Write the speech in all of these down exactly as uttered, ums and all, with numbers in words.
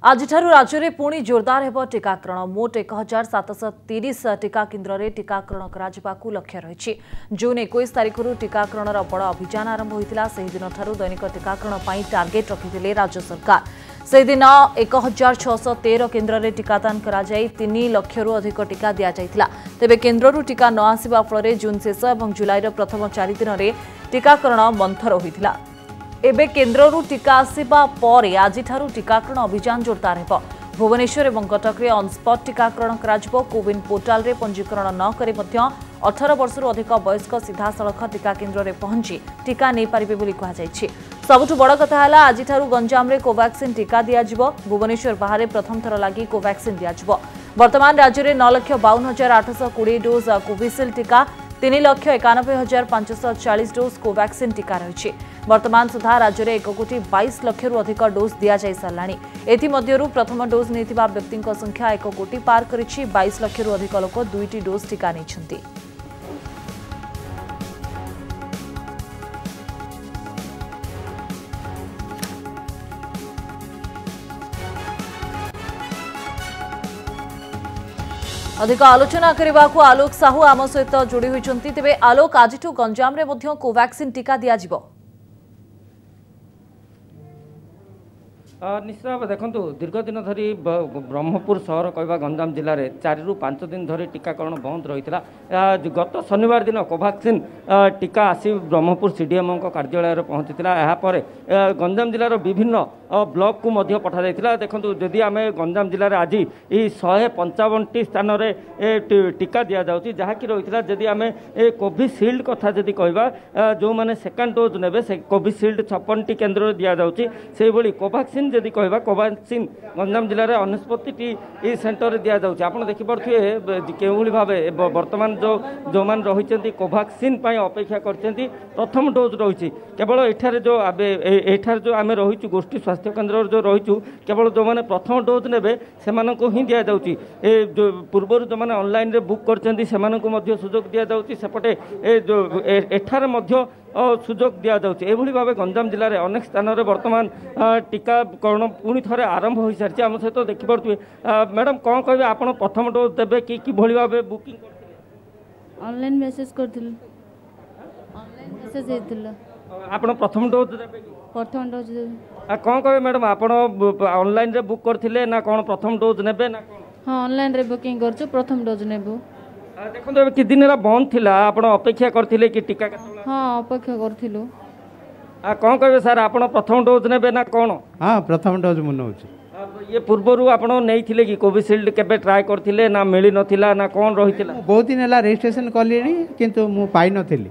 आज राज्य में पुणी जोरदार हेब टीकाकरण मोट एक हजार सातश तीस टीका केन्द्र में टीकाकरण कर लक्ष्य रही। जून एक तारीख टीकाकरण बड़ अभियान आरंभ होता से दिन दैनिक टीकाकरण पर टार्गेट रखिते राज्य सरकार। से दिन एक हजार छःश तेर केन्द्र में टीकादान कराई तीन लक्ष रु अधिक टीका दि जाता। तेबे केन्द्र टीका न आसवा फल जून शेष और जुलाई प्रथम चार दिन में टीकाकरण मंथर होता। एबे केन्द्ररू टीका आसिबा परे आजिठारू टीकाकरण अभियान जोरदार हेब। भुवनेश्वर और कटक में ऑनस्पॉट टीकाकरण कराजिबो। कोविन पोर्टाल रे पंजीकरण न करी मध्य अठारह वर्षरू अधिक वयस्क सीधा सड़क टीका केन्द्र में पहुंची टीका नहीं पारिबे बोली कहुଯାଇଛି। सबुठु बड़ कथा है आजिठारू गंजाम रे कोवैक्सीन टीका दियाजिबो। भुवनेश्वर बाहर प्रथम थर लगी कोवैक्सीन दियाजिबो। वर्तमान राज्य में नौ लक्ष बावन हजार आठश कोड़े डोज कोविशील्ड टीका तीन लक्ष एकानबे हजार पांचश चालीस डोज कोवैक्सीन टीका रही। वर्तमान सुधा राज्य में एक कोटी बाईस लक्ष रु अधिक डोज दि जा सारा। एमध्यु प्रथम डोज नहीं व्यक्ति संख्या एक कोटी पार कर बाईस लक्ष रु अधिक लोक दुईटी डोज टीका नहीं। अधिक आलोचना करने को आलोक साहू आम सहित जोड़ी होती। तेरे आलोक आज गंजाम रे मध्य कोवैक्सीन टीका दिज्व निश्चित भाव देखु दीर्घ दिन धरी ब्रह्मपुर सहर कहवा गंजाम जिले में चार रु पांच दिन धरी टीकाकरण बंद रही है। गत शनिवार दिन कोवैक्सीन टीका आसी ब्रह्मपुर सीडीएम कार्यालय पहुंची यापर गंजाम जिलार विभिन्न ब्लॉक को मध्य पठा जाइथिला। देखंतु जदि आमे गंजाम जिले में आज ये शहे पंचावन टी स्थान में टीका दि जाउछि जहाँकि रही जदि आमे कोविशील्ड कथा जदि कहबा जो माने सेकंड डोज नेबे से कोविशील्ड छप्पन टी केन्द्र में दि जाउछि से भली कोवैक्सीन जदि कहबा कोवैक्सीन गंजाम जिले में अनस्पति टी सेंटर दि जाउछि। आपण देखि पड़थिए केउली भाबे वर्तमान जो जो मान रहिसेंती कोवैक्सीन पय अपेक्षा करछेंती प्रथम डोज रही केवल एठारे जो आबे एठारे जो आमे रहिछु गोष्ठी स्वास्थ्य केन्द्र जो रही केवल जो मैंने प्रथम डोज ने से ही दि जाऊँगी। जो पूर्वर जो मैंने ऑनलाइन रे बुक करछेंती सेमानकु मध्य सुजोग दि जाऊँगी सेपटे ए जो एठारे मध्य सुजोग दि जाऊँगी। एभली भाव गंजाम जिले में अनेक स्थान में वर्तमान टीकाकरण पुणी थे आरंभ हो सारी आम सहित देखिपे। मैडम कौन कहे आप प्रथम डोज देवे कि किभली भाव बुकिंग ऑनलाइन मेसेज करथिल ऑनलाइन मेसेज हेतिल आप प्रथम डोज देवे प्रथम डोज कौन कहे मैडम आप ऑनलाइन रे बुक करथिले ना कौन प्रथम डोज नेबे ना कौन? हाँ ऑनलाइन रे बुकिंग करछु प्रथम डोज नेबो। देखो ए कि दिन रा बंद थिला आपण अपेक्षा करथिले कि टीका केतला? हाँ अपेक्षा करथिलु। आ कौन कहे सर आप प्रथम डोज नेबे ना कौन? हाँ प्रथम डोज मु नउछि। ये पूर्वरु आपण नेइथिले कि कोविशील्ड केबे ट्राई करथिले ना मिली नथिला ना कौन रहिथिला? बहुत दिन हला रजिस्ट्रेशन कलिनी किंतु मु पाई नथिली।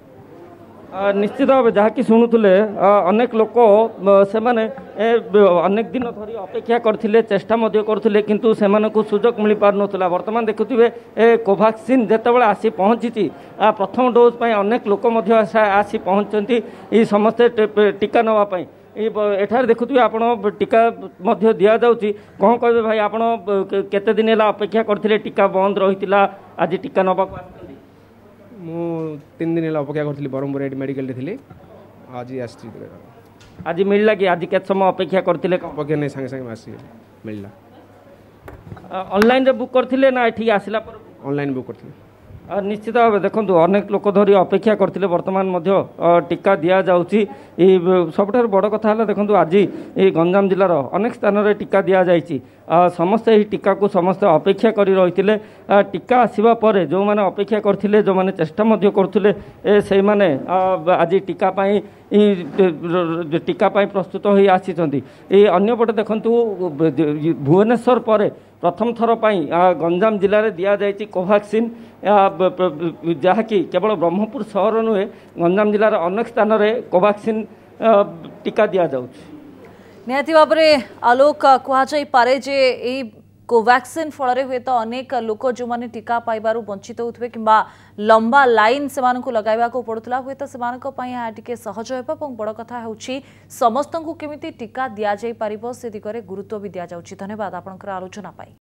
निश्चित भाव जहाँकि शुणुले अनेक लोक से अनेक दिन धरी अपेक्षा करते चेष्टा करते किंतु से सुजोग मिल पार नाला। वर्तमान देखुए कोवैक्सीन जितेबाला आसी पहुँची प्रथम डोज पर अनेक लोक आसी पहुँचती ये समस्ते टीका नापी एठार देखुए आप टीका दि जाऊँगी। कौन कहे भाई आप केते दिन है अपेक्षा करते टीका बंद रही आज टीका नाक मु तीन दिन है अपेक्षा करी ब्रह्मपुर मेडिकल थी आज आसी आज मिलला कि आज केत समय अपेक्षा करते अपेक्षा नहीं सांगे सांगे आसी मिलला। ऑनलाइन रे बुक करथिले ना एठी आसिला पर ऑनलाइन बुक करथिले। निश्चित भाव देखो अनेक लोक धरी अपेक्षा करते वर्तमान मध्य टीका दि जाऊँगी। सबुठ बड़ कथा है देखो आज ये गंजाम जिलार अनेक स्थान में टीका दि जाइए समस्ते यही टीका को समस्ते अपेक्षा कर रही टीका आसवा पर जो मैंने अपेक्षा करते जो मैंने चेष्टा करते से मैंने आज टीका पाई टीका पाई प्रस्तुत हो आसी अंपटे देखु भुवनेश्वर पर प्रथम थर पाई गंजाम जिले में दि जाइए कोवैक्सीन जहाँकि केवल ब्रह्मपुर सहर नुहे गंजाम जिलार अनेक स्थान में कोवैक्सीन टीका दि जाउछि। निहाती भाव में आलोक कहुपे जे यही कोवैक्सीन फल हुए तो अनेक लोक जो मैंने टीका पाइबारु वंचित होते कि लंबा लाइन से लगाइबा को पड़ुला हुए तो से सहज हो बड़ कथा होउछि समस्त को केमिति टीका दि जाई पारिबो से दिगरे गुरुत्व भी दि जाउछि। धन्यवाद आपनकर आलोचना पाई।